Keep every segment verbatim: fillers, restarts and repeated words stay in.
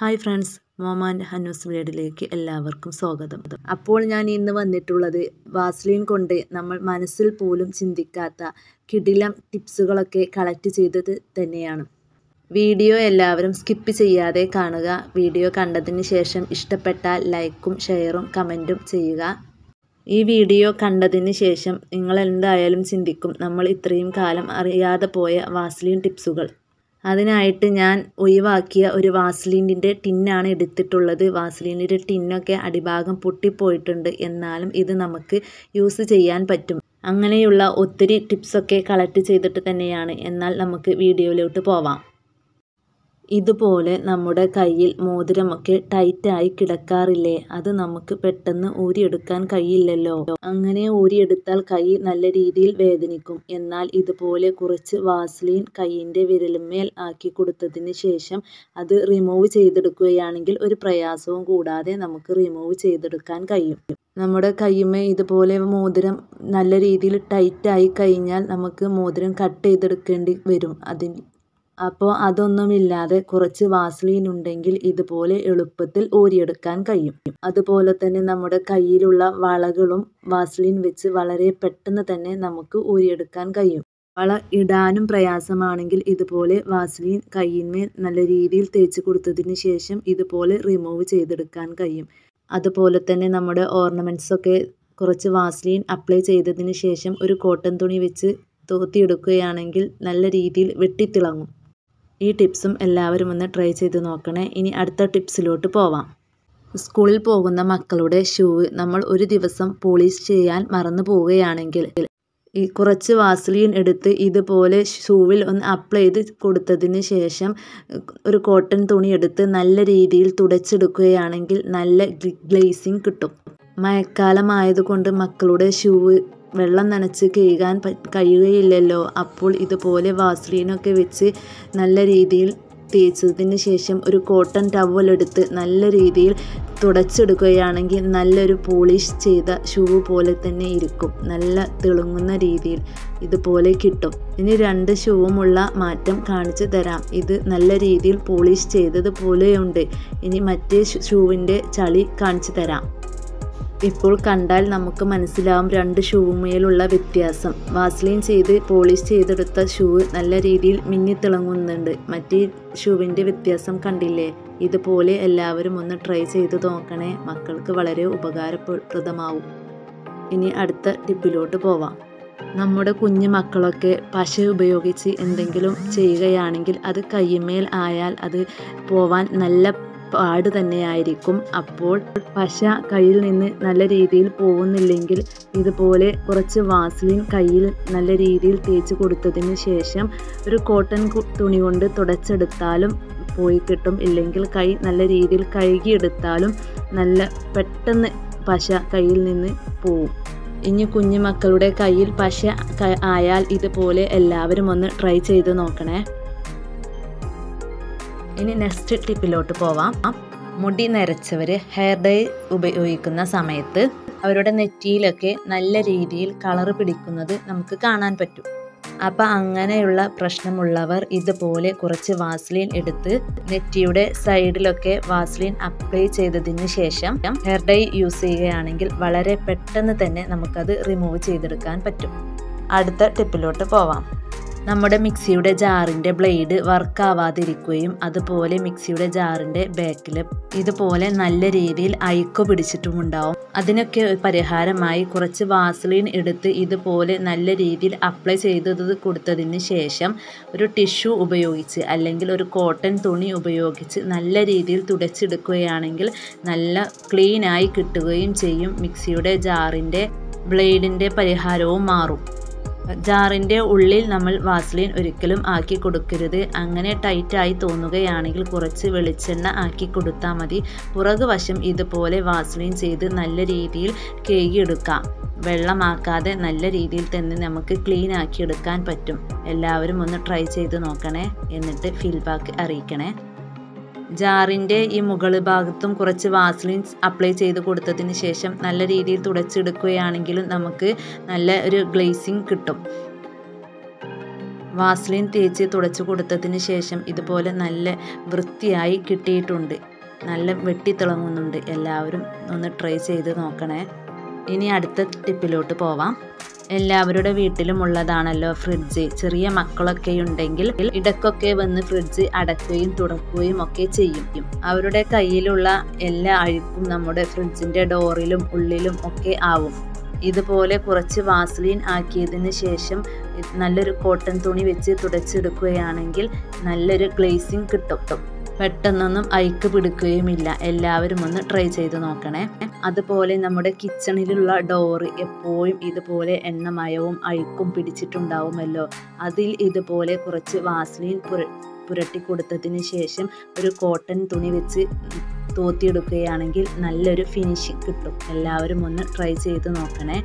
Hi friends, മോമാൻ ഹന്നൂസ് വീഡിയോയിലേക്ക് എല്ലാവർക്കും സ്വാഗതം. അപ്പോൾ ഞാൻ ഇന്ന് വന്നിട്ടുള്ളത് വാസ്ലിൻ കൊണ്ട് നമ്മൾ മനസ്സിൽ പോലും ചിന്തിക്കാത്ത കിടിലം ടിപ്സുകളൊക്കെ കളക്ട് ചെയ്തത് തന്നെയാണ്. വീഡിയോ എല്ലാവരും സ്കിപ്പ് ചെയ്യാതെ കാണുക. വീഡിയോ കണ്ടതിന് ശേഷം ഇഷ്ടപ്പെട്ടാൽ ലൈക്കും ഷെയറും കമൻറ്റും ചെയ്യുക. ഈ വീഡിയോ കണ്ടതിന് ശേഷം നിങ്ങൾ എന്തായാലും ചിന്തിക്കും, നമ്മൾ ഇത്രയും കാലം അറിയാതെ പോയ വാസ്ലിൻ ടിപ്സുകൾ. അതിനായിട്ട് ഞാൻ ഒഴിവാക്കിയ ഒരു വാസ്ലിൻ്റെ ടിന്നാണ് എടുത്തിട്ടുള്ളത്. വാസ്ലിൻ്റെ ടിന്നൊക്കെ അടിഭാഗം പൊട്ടിപ്പോയിട്ടുണ്ട്, എന്നാലും ഇത് നമുക്ക് യൂസ് ചെയ്യാൻ പറ്റും. അങ്ങനെയുള്ള ഒത്തിരി ടിപ്സൊക്കെ കളക്ട് ചെയ്തിട്ട് തന്നെയാണ്. എന്നാൽ നമുക്ക് വീഡിയോയിലോട്ട് പോവാം. ഇതുപോലെ നമ്മുടെ കയ്യിൽ മോതിരമൊക്കെ ടൈറ്റായി കിടക്കാറില്ലേ? അത് നമുക്ക് പെട്ടെന്ന് ഊരിയെടുക്കാൻ കഴിയില്ലല്ലോ. അങ്ങനെ ഊരിയെടുത്താൽ കൈ നല്ല രീതിയിൽ വേദനിക്കും. എന്നാൽ ഇതുപോലെ കുറച്ച് വാസ്ലിൻ കൈയിൻ്റെ വിരലിന്മേൽ ആക്കി കൊടുത്തതിന് ശേഷം അത് റിമൂവ് ചെയ്തെടുക്കുകയാണെങ്കിൽ ഒരു പ്രയാസവും കൂടാതെ നമുക്ക് റിമൂവ് ചെയ്തെടുക്കാൻ കഴിയും. നമ്മുടെ കൈമേ ഇതുപോലെ മോതിരം നല്ല രീതിയിൽ ടൈറ്റായി കഴിഞ്ഞാൽ നമുക്ക് മോതിരം കട്ട് ചെയ്തെടുക്കേണ്ടി വരും. അതിന് അപ്പോൾ അതൊന്നുമില്ലാതെ കുറച്ച് വാസ്ലിൻ ഉണ്ടെങ്കിൽ ഇതുപോലെ എളുപ്പത്തിൽ ഊരിയെടുക്കാൻ കഴിയും. അതുപോലെ തന്നെ നമ്മുടെ കയ്യിലുള്ള വളകളും വാസ്ലിൻ വെച്ച് വളരെ പെട്ടെന്ന് തന്നെ നമുക്ക് ഊരിയെടുക്കാൻ കഴിയും. വള ഇടാനും പ്രയാസമാണെങ്കിൽ ഇതുപോലെ വാസ്ലിൻ കയ്യിന്മേൽ നല്ല രീതിയിൽ തേച്ച് കൊടുത്തതിന് ശേഷം ഇതുപോലെ റിമൂവ് ചെയ്തെടുക്കാൻ കഴിയും. അതുപോലെ തന്നെ നമ്മുടെ ഓർണമെൻറ്റ്സൊക്കെ കുറച്ച് വാസ്ലിൻ അപ്ലൈ ചെയ്തതിന് ശേഷം ഒരു കോട്ടൺ തുണി വെച്ച് തോർത്തിയെടുക്കുകയാണെങ്കിൽ നല്ല രീതിയിൽ വെട്ടിത്തിളങ്ങും. ഈ ടിപ്സും എല്ലാവരും ഒന്ന് ട്രൈ ചെയ്ത് നോക്കണേ. ഇനി അടുത്ത ടിപ്സിലോട്ട് പോവാം. സ്കൂളിൽ പോകുന്ന മക്കളുടെ ഷൂ നമ്മൾ ഒരു ദിവസം പോളിഷ് ചെയ്യാൻ മറന്നു പോവുകയാണെങ്കിൽ ഈ കുറച്ച് വാസ്ലിൻ എടുത്ത് ഇതുപോലെ ഷൂവിൽ ഒന്ന് അപ്ലൈ ചെയ്ത് കൊടുത്തതിന് ശേഷം ഒരു കോട്ടൺ തുണി എടുത്ത് നല്ല രീതിയിൽ തുടച്ചെടുക്കുകയാണെങ്കിൽ നല്ല ഗ്ലേസിങ് കിട്ടും. മഴക്കാലമായതുകൊണ്ട് മക്കളുടെ ഷൂ വെള്ളം നനച്ച് കഴുകാൻ കഴിയുകയില്ലല്ലോ. അപ്പോൾ ഇതുപോലെ വാസ്ലിനൊക്കെ വെച്ച് നല്ല രീതിയിൽ തേച്ചതിന് ശേഷം ഒരു കോട്ടൺ ടവൽ എടുത്ത് നല്ല രീതിയിൽ തുടച്ചെടുക്കുകയാണെങ്കിൽ നല്ലൊരു പോളിഷ് ചെയ്ത ഷൂ പോലെ തന്നെ ഇരിക്കും. നല്ല തിളങ്ങുന്ന രീതിയിൽ ഇതുപോലെ കിട്ടും. ഇനി രണ്ട് ഷൂവുമുള്ള മാറ്റം കാണിച്ചു തരാം. ഇത് നല്ല രീതിയിൽ പോളിഷ് ചെയ്തത് പോലെയുണ്ട്. ഇനി മറ്റേ ഷൂവിൻ്റെ ചളി കാണിച്ചു തരാം. ഇപ്പോൾ കണ്ടാൽ നമുക്ക് മനസ്സിലാവും രണ്ട് ഷൂവുമേലുള്ള വ്യത്യാസം. വാസ്ലിൻ ചെയ്ത് പോളിഷ് ചെയ്തെടുത്ത ഷൂ നല്ല രീതിയിൽ മിന്നിത്തിളങ്ങുന്നുണ്ട്. മറ്റേ ഷൂവിൻ്റെ വ്യത്യാസം കണ്ടില്ലേ? ഇതുപോലെ എല്ലാവരും ഒന്ന് ട്രൈ ചെയ്ത് നോക്കണേ. മക്കൾക്ക് വളരെ ഉപകാരപ്രദമാവും. ഇനി അടുത്ത ടിപ്പിലോട്ട് പോവാം. നമ്മുടെ കുഞ്ഞു മക്കളൊക്കെ പശ ഉപയോഗിച്ച് എന്തെങ്കിലും ചെയ്യുകയാണെങ്കിൽ അത് കയ്യുമേൽ ആയാൽ അത് പോവാൻ നല്ല പാട് തന്നെയായിരിക്കും. അപ്പോൾ പശ കയ്യിൽ നിന്ന് നല്ല രീതിയിൽ പോകുന്നില്ലെങ്കിൽ ഇതുപോലെ കുറച്ച് വാസ്ലിൻ കയ്യിൽ നല്ല രീതിയിൽ തേച്ച് കൊടുത്തതിന് ശേഷം ഒരു കോട്ടൺ തുണി കൊണ്ട് തുടച്ചെടുത്താലും പോയി കിട്ടും. ഇല്ലെങ്കിൽ കൈ നല്ല രീതിയിൽ കഴുകിയെടുത്താലും നല്ല പെട്ടെന്ന് പശ കയ്യിൽ നിന്ന് പോവും. ഇനി കുഞ്ഞു മക്കളുടെ കയ്യിൽ പശ ആയാൽ ഇതുപോലെ എല്ലാവരും ഒന്ന് ട്രൈ ചെയ്ത് നോക്കണേ. ഇനി നെക്സ്റ്റ് ടിപ്പിലോട്ട് പോവാം. മുടി നരച്ചവർ ഹെയർ ഡൈ ഉപയോഗിക്കുന്ന സമയത്ത് അവരുടെ നെറ്റിയിലൊക്കെ നല്ല രീതിയിൽ കളർ പിടിക്കുന്നത് നമുക്ക് കാണാൻ പറ്റും. അപ്പം അങ്ങനെയുള്ള പ്രശ്നമുള്ളവർ ഇതുപോലെ കുറച്ച് വാസ്ലിൻ എടുത്ത് നെറ്റിയുടെ സൈഡിലൊക്കെ വാസ്ലിൻ അപ്ലൈ ചെയ്തതിന് ശേഷം ഹെയർ ഡൈ യൂസ് ചെയ്യുകയാണെങ്കിൽ വളരെ പെട്ടെന്ന് തന്നെ നമുക്കത് റിമൂവ് ചെയ്തെടുക്കാൻ പറ്റും. അടുത്ത ടിപ്പിലോട്ട് പോവാം. നമ്മുടെ മിക്സിയുടെ ജാറിൻ്റെ ബ്ലേഡ് വർക്കാവാതിരിക്കുകയും അതുപോലെ മിക്സിയുടെ ജാറിൻ്റെ ബാക്കിൽ ഇതുപോലെ നല്ല രീതിയിൽ അഴുക്ക് പിടിച്ചിട്ടുമുണ്ടാവും. അതിനൊക്കെ പരിഹാരമായി കുറച്ച് വാസ്ലിൻ എടുത്ത് ഇതുപോലെ നല്ല രീതിയിൽ അപ്ലൈ ചെയ്തത് കൊടുത്തതിന് ശേഷം ഒരു ടിഷ്യൂ ഉപയോഗിച്ച് അല്ലെങ്കിൽ ഒരു കോട്ടൺ തുണി ഉപയോഗിച്ച് നല്ല രീതിയിൽ തുടച്ചെടുക്കുകയാണെങ്കിൽ നല്ല ക്ലീനായി കിട്ടുകയും ചെയ്യും. മിക്സിയുടെ ജാറിൻ്റെ ബ്ലേഡിൻ്റെ പരിഹാരവും മാറും. ജാറിൻ്റെ ഉള്ളിൽ നമ്മൾ വാസ്ലിൻ ഒരിക്കലും ആക്കി കൊടുക്കരുത്. അങ്ങനെ ടൈറ്റായി തോന്നുകയാണെങ്കിൽ കുറച്ച് വെളിച്ചെണ്ണ ആക്കി കൊടുത്താൽ മതി. പുറകു വശം ഇതുപോലെ വാസ്ലിൻ ചെയ്ത് നല്ല രീതിയിൽ കഴുകിയെടുക്കാം. വെള്ളമാക്കാതെ നല്ല രീതിയിൽ തന്നെ നമുക്ക് ക്ലീൻ ആക്കി എടുക്കാൻ പറ്റും. എല്ലാവരും ഒന്ന് ട്രൈ ചെയ്ത് നോക്കണേ. എന്നിട്ട് ഫീഡ്ബാക്ക് അറിയിക്കണേ. ജാറിൻ്റെ ഈ മുകൾ ഭാഗത്തും കുറച്ച് വാസ്ലിൻ അപ്ലൈ ചെയ്ത് കൊടുത്തതിന് ശേഷം നല്ല രീതിയിൽ തുടച്ചെടുക്കുകയാണെങ്കിലും നമുക്ക് നല്ല ഒരു ഗ്ലേസിങ് കിട്ടും. വാസ്ലിൻ തേച്ച് തുടച്ചു കൊടുത്തതിന് ശേഷം ഇതുപോലെ നല്ല വൃത്തിയായി കിട്ടിയിട്ടുണ്ട്. നല്ല വെട്ടിത്തിളങ്ങുന്നുണ്ട്. എല്ലാവരും ഒന്ന് ട്രൈ ചെയ്ത് നോക്കണേ. ഇനി അടുത്ത ടിപ്പിലോട്ട് പോവാം. എല്ലാവരുടെ വീട്ടിലും ഉള്ളതാണല്ലോ ഫ്രിഡ്ജ്. ചെറിയ മക്കളൊക്കെ ഉണ്ടെങ്കിൽ ഇടയ്ക്കൊക്കെ വന്ന് ഫ്രിഡ്ജ് അടക്കുകയും തുറക്കുകയും ഒക്കെ ചെയ്യും. അവരുടെ കയ്യിലുള്ള എല്ലാ അഴുക്കും നമ്മുടെ ഫ്രിഡ്ജിൻ്റെ ഡോറിലും ഉള്ളിലും ഒക്കെ ആവും. ഇതുപോലെ കുറച്ച് വാസ്ലീൻ ആക്കിയതിന് ശേഷം നല്ലൊരു കോട്ടൺ തുണി വെച്ച് തുടച്ചെടുക്കുകയാണെങ്കിൽ നല്ലൊരു ഗ്ലേസിങ് കിട്ടും. പെട്ടെന്നൊന്നും അഴുക്ക് പിടിക്കുകയുമില്ല. എല്ലാവരും ഒന്ന് ട്രൈ ചെയ്ത് നോക്കണേ. അതുപോലെ നമ്മുടെ കിച്ചണിലുള്ള ഡോറ് എപ്പോഴും ഇതുപോലെ എണ്ണമയവും അഴുക്കും പിടിച്ചിട്ടുണ്ടാവുമല്ലോ. അതിൽ ഇതുപോലെ കുറച്ച് വാസ്ലീൻ പുര പുരട്ടി കൊടുത്തതിന് ശേഷം ഒരു കോട്ടൺ തുണി വെച്ച് തോത്തിയെടുക്കുകയാണെങ്കിൽ നല്ലൊരു ഫിനിഷിങ് കിട്ടും. എല്ലാവരും ഒന്ന് ട്രൈ ചെയ്ത് നോക്കണേ.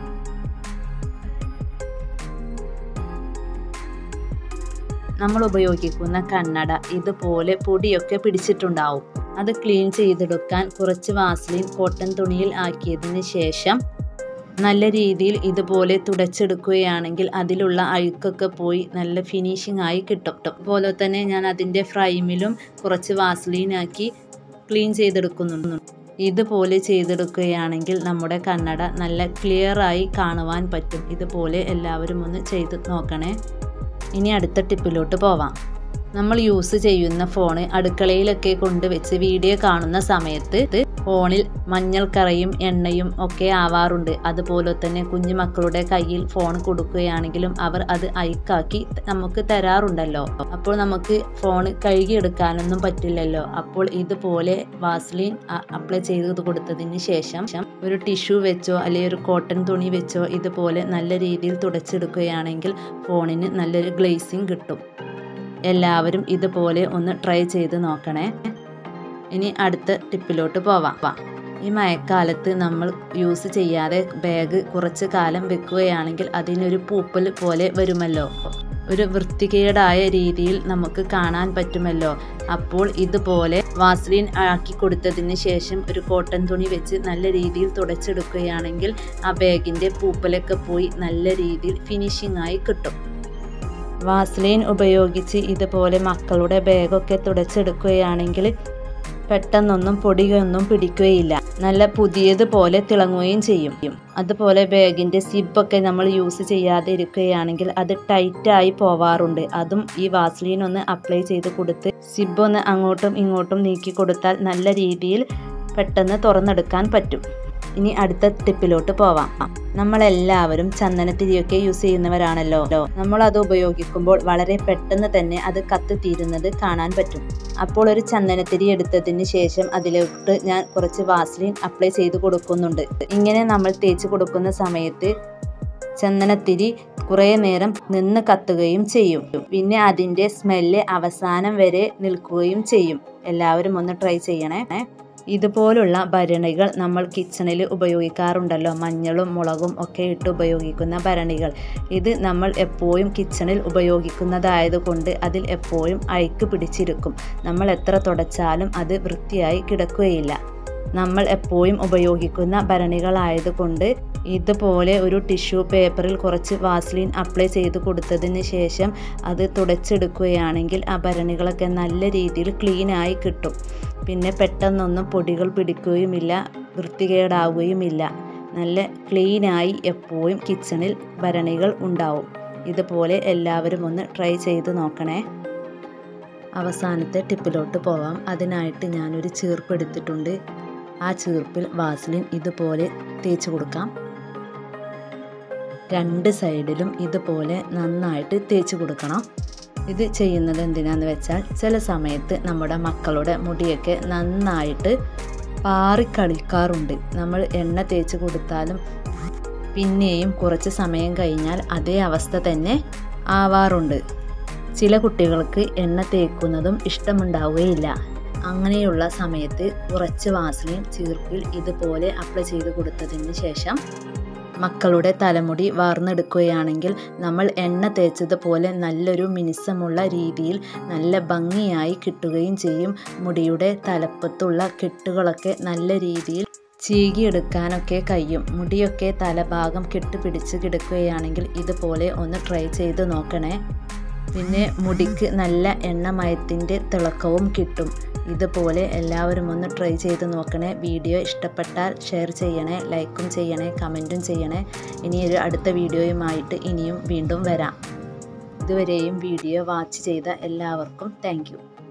നമ്മൾ ഉപയോഗിക്കുന്ന കണ്ണട ഇതുപോലെ പൊടിയൊക്കെ പിടിച്ചിട്ടുണ്ടാവും. അത് ക്ലീൻ ചെയ്തെടുക്കാൻ കുറച്ച് വാസ്ലീൻ കോട്ടൺ തുണിയിൽ ആക്കിയതിന് ശേഷം നല്ല രീതിയിൽ ഇതുപോലെ തുടച്ചെടുക്കുകയാണെങ്കിൽ അതിലുള്ള അഴുക്കൊക്കെ പോയി നല്ല ഫിനിഷിംഗ് ആയി കിട്ടും. അതുപോലെ തന്നെ ഞാൻ അതിൻ്റെ ഫ്രെയിമിലും കുറച്ച് വാസ്ലീൻ ആക്കി ക്ലീൻ ചെയ്തെടുക്കുന്നുണ്ട്. ഇതുപോലെ ചെയ്തെടുക്കുകയാണെങ്കിൽ നമ്മുടെ കണ്ണട നല്ല ക്ലിയറായി കാണുവാൻ പറ്റും. ഇതുപോലെ എല്ലാവരും ഒന്ന് ചെയ്ത് നോക്കണേ. ഇനി അടുത്ത ടിപ്പിലോട്ട് പോവാം. നമ്മൾ യൂസ് ചെയ്യുന്ന ഫോണ് അടുക്കളയിലൊക്കെ കൊണ്ടുവച്ച് വീഡിയോ കാണുന്ന സമയത്ത് ഫോണിൽ മഞ്ഞൾക്കറയും എണ്ണയും ഒക്കെ ആവാറുണ്ട്. അതുപോലെ തന്നെ കുഞ്ഞു മക്കളുടെ കയ്യിൽ ഫോൺ കൊടുക്കുകയാണെങ്കിലും അവർ അത് അഴുക്കാക്കി നമുക്ക് തരാറുണ്ടല്ലോ. അപ്പോൾ നമുക്ക് ഫോൺ കഴുകിയെടുക്കാനൊന്നും പറ്റില്ലല്ലോ. അപ്പോൾ ഇതുപോലെ വാസ്ലീൻ അപ്ലൈ ചെയ്ത് കൊടുത്തതിന് ശേഷം ഒരു ടിഷ്യൂ വെച്ചോ അല്ലെങ്കിൽ ഒരു കോട്ടൺ തുണി വെച്ചോ ഇതുപോലെ നല്ല രീതിയിൽ തുടച്ചെടുക്കുകയാണെങ്കിൽ ഫോണിന് നല്ലൊരു ഗ്ലേസിങ് കിട്ടും. എല്ലാവരും ഇതുപോലെ ഒന്ന് ട്രൈ ചെയ്ത് നോക്കണേ. ഇനി അടുത്ത ടിപ്പിലോട്ട് പോവാം. ഈ മഴക്കാലത്ത് നമ്മൾ യൂസ് ചെയ്യാതെ ബാഗ് കുറച്ച് കാലം വെക്കുകയാണെങ്കിൽ അതിനൊരു പൂപ്പൽ പോലെ വരുമല്ലോ. ഒരു വൃത്തികേടായ രീതിയിൽ നമുക്ക് കാണാൻ പറ്റുമല്ലോ. അപ്പോൾ ഇതുപോലെ വാസ്ലീൻ ആക്കി കൊടുത്തതിന് ശേഷം ഒരു കോട്ടൺ തുണി വെച്ച് നല്ല രീതിയിൽ തുടച്ചെടുക്കുകയാണെങ്കിൽ ആ ബാഗിൻ്റെ പൂപ്പലൊക്കെ പോയി നല്ല രീതിയിൽ ഫിനിഷിംഗ് ആയി കിട്ടും. വാസ്ലീൻ ഉപയോഗിച്ച് ഇതുപോലെ മക്കളുടെ ബാഗൊക്കെ തുടച്ചെടുക്കുകയാണെങ്കിൽ പെട്ടെന്നൊന്നും പൊടിയൊന്നും പിടിക്കുകയില്ല. നല്ല പുതിയതുപോലെ തിളങ്ങുകയും ചെയ്യും. അതുപോലെ ബാഗിൻ്റെ സിബൊക്കെ നമ്മൾ യൂസ് ചെയ്യാതെ ഇരിക്കുകയാണെങ്കിൽ അത് ടൈറ്റായി പോവാറുണ്ട്. അതും ഈ വാസ്ലീൻ ഒന്ന് അപ്ലൈ ചെയ്ത് കൊടുത്ത് സിബൊന്ന് അങ്ങോട്ടും ഇങ്ങോട്ടും നീക്കി കൊടുത്താൽ നല്ല രീതിയിൽ പെട്ടെന്ന് തുറന്നെടുക്കാൻ പറ്റും. ഇനി അടുത്ത ടിപ്പിലോട്ട് പോവാം. നമ്മളെല്ലാവരും ചന്ദനത്തിരിയൊക്കെ യൂസ് ചെയ്യുന്നവരാണല്ലോ. നമ്മൾ അത് ഉപയോഗിക്കുമ്പോൾ വളരെ പെട്ടെന്ന് തന്നെ അത് കത്തിത്തീരുന്നത് കാണാൻ പറ്റും. അപ്പോൾ ഒരു ചന്ദനത്തിരി എടുത്തതിന് ശേഷം അതിലോട്ട് ഞാൻ കുറച്ച് വാസ്ലീൻ അപ്ലൈ ചെയ്ത് കൊടുക്കുന്നുണ്ട്. ഇങ്ങനെ നമ്മൾ തേച്ച് കൊടുക്കുന്ന സമയത്ത് ചന്ദനത്തിരി കുറേ നേരം നിന്ന് കത്തുകയും ചെയ്യും. പിന്നെ അതിൻ്റെ സ്മെല്ല് അവസാനം വരെ നിൽക്കുകയും ചെയ്യും. എല്ലാവരും ഒന്ന് ട്രൈ ചെയ്യണേ. ഇതുപോലുള്ള ഭരണികൾ നമ്മൾ കിച്ചണിൽ ഉപയോഗിക്കാറുണ്ടല്ലോ. മഞ്ഞളും മുളകും ഒക്കെ ഇട്ട് ഉപയോഗിക്കുന്ന ഭരണികൾ. ഇത് നമ്മൾ എപ്പോഴും കിച്ചണിൽ ഉപയോഗിക്കുന്നതായതുകൊണ്ട് അതിൽ എപ്പോഴും അഴുക്ക് പിടിച്ചിരിക്കും. നമ്മൾ എത്ര തുടച്ചാലും അത് വൃത്തിയായി കിടക്കുകയില്ല. നമ്മൾ എപ്പോഴും ഉപയോഗിക്കുന്ന ഭരണികളായതുകൊണ്ട് ഇതുപോലെ ഒരു ടിഷ്യൂ പേപ്പറിൽ കുറച്ച് വാസ്ലീൻ അപ്ലൈ ചെയ്ത് കൊടുത്തതിന് ശേഷം അത് തുടച്ചെടുക്കുകയാണെങ്കിൽ ആ ഭരണികളൊക്കെ നല്ല രീതിയിൽ ക്ലീനായി കിട്ടും. പിന്നെ പെട്ടെന്നൊന്നും പൊടികൾ പിടിക്കുകയുമില്ല, വൃത്തികേടാവുകയുമില്ല. നല്ല ക്ലീനായി എപ്പോഴും കിച്ചണിൽ ഭരണികൾ ഉണ്ടാവും. ഇതുപോലെ എല്ലാവരും ഒന്ന് ട്രൈ ചെയ്ത് നോക്കണേ. അവസാനത്തെ ടിപ്പിലോട്ട് പോവാം. അതിനായിട്ട് ഞാനൊരു ചീർപ്പ് എടുത്തിട്ടുണ്ട്. ആ ചീർപ്പിൽ വാസ്ലീൻ ഇതുപോലെ തേച്ച് കൊടുക്കാം. രണ്ട് സൈഡിലും ഇതുപോലെ നന്നായിട്ട് തേച്ച് കൊടുക്കണം. ഇത് ചെയ്യുന്നത് എന്തിനാന്ന് വെച്ചാൽ ചില സമയത്ത് നമ്മുടെ മക്കളുടെ മുടിയൊക്കെ നന്നായിട്ട് പാറിക്കളിക്കാറുണ്ട്. നമ്മൾ എണ്ണ തേച്ച് കൊടുത്താലും പിന്നെയും കുറച്ച് സമയം കഴിഞ്ഞാൽ അതേ അവസ്ഥ തന്നെ ആവാറുണ്ട്. ചില കുട്ടികൾക്ക് എണ്ണ തേക്കുന്നതും ഇഷ്ടമുണ്ടാവുകയില്ല. അങ്ങനെയുള്ള സമയത്ത് കുറച്ച് വാസ്ലീൻ ചീർപ്പിൽ ഇതുപോലെ അപ്ലൈ ചെയ്ത് കൊടുത്തതിന് ശേഷം മക്കളുടെ തലമുടി വാർന്നെടുക്കുകയാണെങ്കിൽ നമ്മൾ എണ്ണ തേച്ചതുപോലെ നല്ലൊരു മിനുസമുള്ള രീതിയിൽ നല്ല ഭംഗിയായി കിട്ടുകയും ചെയ്യും. മുടിയുടെ തലപ്പത്തുള്ള കെട്ടുകളൊക്കെ നല്ല രീതിയിൽ ചീകിയെടുക്കാനൊക്കെ കഴിയും. മുടിയൊക്കെ തലഭാഗം കെട്ടുപിടിച്ച് കിടക്കുകയാണെങ്കിൽ ഇതുപോലെ ഒന്ന് ട്രൈ ചെയ്ത് നോക്കണേ. പിന്നെ മുടിക്ക് നല്ല എണ്ണമയത്തിൻ്റെ തിളക്കവും കിട്ടും. ഇതുപോലെ എല്ലാവരും ഒന്ന് ട്രൈ ചെയ്ത് നോക്കണേ. വീഡിയോ ഇഷ്ടപ്പെട്ടാൽ ഷെയർ ചെയ്യണേ, ലൈക്കും ചെയ്യണേ, കമൻറ്റും ചെയ്യണേ. ഇനിയൊരു അടുത്ത വീഡിയോയുമായിട്ട് ഇനിയും വീണ്ടും വരാം. ഇതുവരെയും വീഡിയോ വാച്ച് ചെയ്ത എല്ലാവർക്കും താങ്ക് യു.